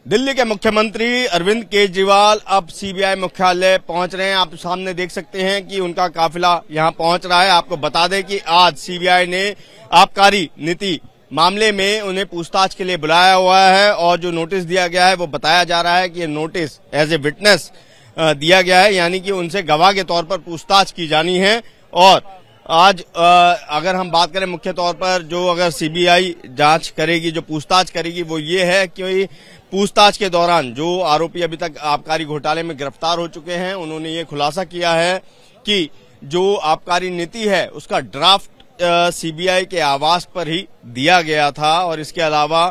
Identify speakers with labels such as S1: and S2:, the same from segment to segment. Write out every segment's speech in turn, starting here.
S1: दिल्ली के मुख्यमंत्री अरविंद केजरीवाल अब सीबीआई मुख्यालय पहुंच रहे हैं। आप सामने देख सकते हैं कि उनका काफिला यहां पहुंच रहा है। आपको बता दें कि आज सीबीआई ने आबकारी नीति मामले में उन्हें पूछताछ के लिए बुलाया हुआ है और जो नोटिस दिया गया है वो बताया जा रहा है कि ये नोटिस एज ए विटनेस दिया गया है, यानी कि उनसे गवाह के तौर पर पूछताछ की जानी है। और आज अगर हम बात करें मुख्य तौर पर जो अगर सीबीआई जांच करेगी, जो पूछताछ करेगी, वो ये है कि पूछताछ के दौरान जो आरोपी अभी तक आबकारी घोटाले में गिरफ्तार हो चुके हैं, उन्होंने ये खुलासा किया है कि जो आबकारी नीति है उसका ड्राफ्ट सीबीआई के आवास पर ही दिया गया था। और इसके अलावा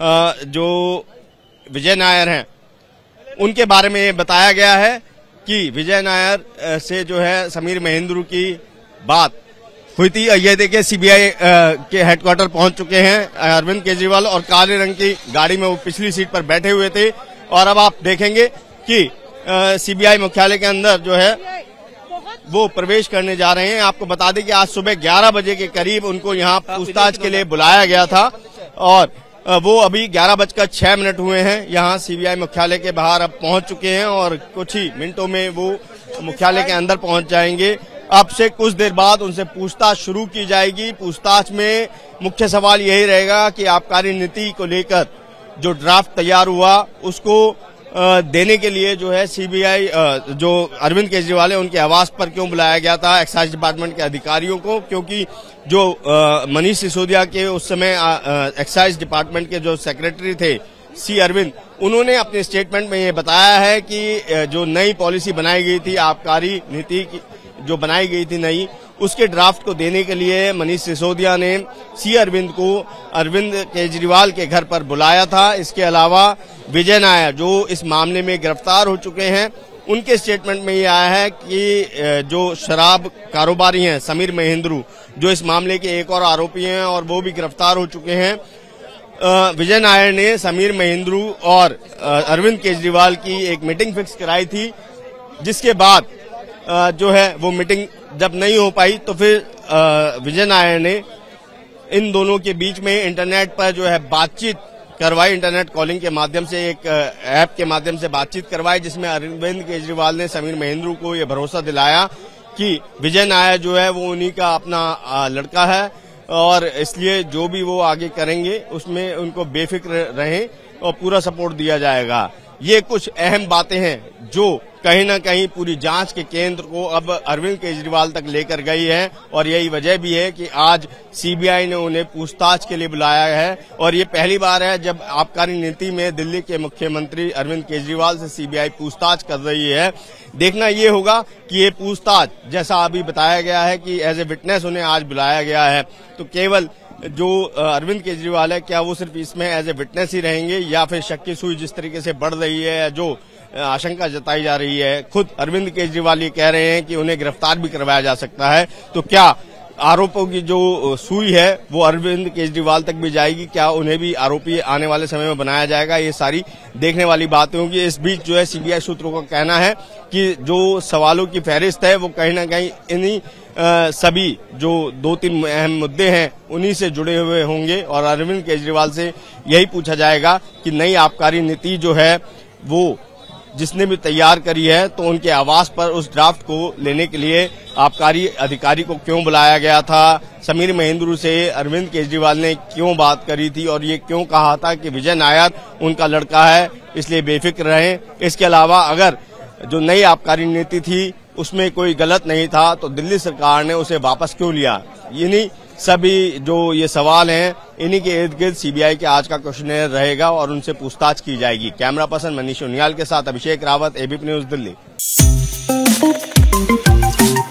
S1: जो विजय नायर हैं उनके बारे में बताया गया है कि विजय नायर से जो है समीर महेंद्रू की बात हुई थी। ये देखिए सीबीआई के हेडक्वार्टर पहुंच चुके हैं अरविंद केजरीवाल और काले रंग की गाड़ी में वो पिछली सीट पर बैठे हुए थे। और अब आप देखेंगे कि सीबीआई मुख्यालय के अंदर जो है वो प्रवेश करने जा रहे हैं। आपको बता दें कि आज सुबह 11 बजे के करीब उनको यहाँ पूछताछ के लिए बुलाया गया था और वो अभी 11:06 हुए हैं यहाँ सीबीआई मुख्यालय के बाहर अब पहुंच चुके हैं और कुछ ही मिनटों में वो मुख्यालय के अंदर पहुंच जाएंगे। अब से कुछ देर बाद उनसे पूछताछ शुरू की जाएगी। पूछताछ में मुख्य सवाल यही रहेगा कि आबकारी नीति को लेकर जो ड्राफ्ट तैयार हुआ उसको देने के लिए जो है सीबीआई जो अरविंद केजरीवाल है उनके आवास पर क्यों बुलाया गया था एक्साइज डिपार्टमेंट के अधिकारियों को, क्योंकि जो मनीष सिसोदिया के उस समय एक्साइज डिपार्टमेंट के जो सेक्रेटरी थे सी अरविंद, उन्होंने अपने स्टेटमेंट में ये बताया है कि जो नई पॉलिसी बनाई गई थी, आबकारी नीति की जो बनाई गई थी नई, उसके ड्राफ्ट को देने के लिए मनीष सिसोदिया ने सी अरविंद को अरविंद केजरीवाल के घर पर बुलाया था। इसके अलावा विजय नायर जो इस मामले में गिरफ्तार हो चुके हैं, उनके स्टेटमेंट में ये आया है कि जो शराब कारोबारी हैं समीर महेंद्रू, जो इस मामले के एक और आरोपी हैं और वो भी गिरफ्तार हो चुके हैं। विजय नायर ने समीर महेंद्रू और अरविंद केजरीवाल की एक मीटिंग फिक्स कराई थी, जिसके बाद जो है वो मीटिंग जब नहीं हो पाई तो फिर विजय नायर ने इन दोनों के बीच में इंटरनेट पर जो है बातचीत करवाई, इंटरनेट कॉलिंग के माध्यम से एक ऐप के माध्यम से बातचीत करवाई, जिसमें अरविंद केजरीवाल ने समीर महेंद्रू को ये भरोसा दिलाया कि विजय नायर जो है वो उन्हीं का अपना लड़का है और इसलिए जो भी वो आगे करेंगे उसमें उनको बेफिक्र रहें और पूरा सपोर्ट दिया जाएगा। ये कुछ अहम बातें हैं जो कहीं न कहीं पूरी जांच के केंद्र को अब अरविंद केजरीवाल तक लेकर गई है और यही वजह भी है कि आज सीबीआई ने उन्हें पूछताछ के लिए बुलाया है। और ये पहली बार है जब आबकारी नीति में दिल्ली के मुख्यमंत्री अरविंद केजरीवाल से सीबीआई पूछताछ कर रही है। देखना ये होगा कि ये पूछताछ, जैसा अभी बताया गया है कि एज ए विटनेस उन्हें आज बुलाया गया है, तो केवल जो अरविंद केजरीवाल है क्या वो सिर्फ इसमें एज ए विटनेस ही रहेंगे या फिर शक की सुई जिस तरीके से बढ़ रही है, जो आशंका जताई जा रही है, खुद अरविंद केजरीवाल ये कह रहे हैं कि उन्हें गिरफ्तार भी करवाया जा सकता है, तो क्या आरोपों की जो सुई है वो अरविंद केजरीवाल तक भी जाएगी, क्या उन्हें भी आरोपी आने वाले समय में बनाया जाएगा, ये सारी देखने वाली बातें होंगी। इस बीच जो है सीबीआई सूत्रों का कहना है कि जो सवालों की फहरिस्त है वो कहीं न कहीं इन्हीं सभी जो 2-3 अहम मुद्दे हैं उन्हीं से जुड़े हुए होंगे और अरविंद केजरीवाल से यही पूछा जाएगा कि नई आबकारी नीति जो है वो जिसने भी तैयार करी है तो उनके आवास पर उस ड्राफ्ट को लेने के लिए आबकारी अधिकारी को क्यों बुलाया गया था, समीर महेंद्रू से अरविंद केजरीवाल ने क्यों बात करी थी और ये क्यों कहा था कि विजय नायर उनका लड़का है इसलिए बेफिक्र रहें। इसके अलावा अगर जो नई आबकारी नीति थी उसमें कोई गलत नहीं था तो दिल्ली सरकार ने उसे वापस क्यों लिया, इन्हीं सभी जो ये सवाल हैं इन्हीं के इर्द गिर्द सीबीआई के आज का क्वेश्चनेयर रहेगा और उनसे पूछताछ की जाएगी। कैमरा पर्सन मनीष उनियाल के साथ अभिषेक रावत, एबीपी न्यूज दिल्ली।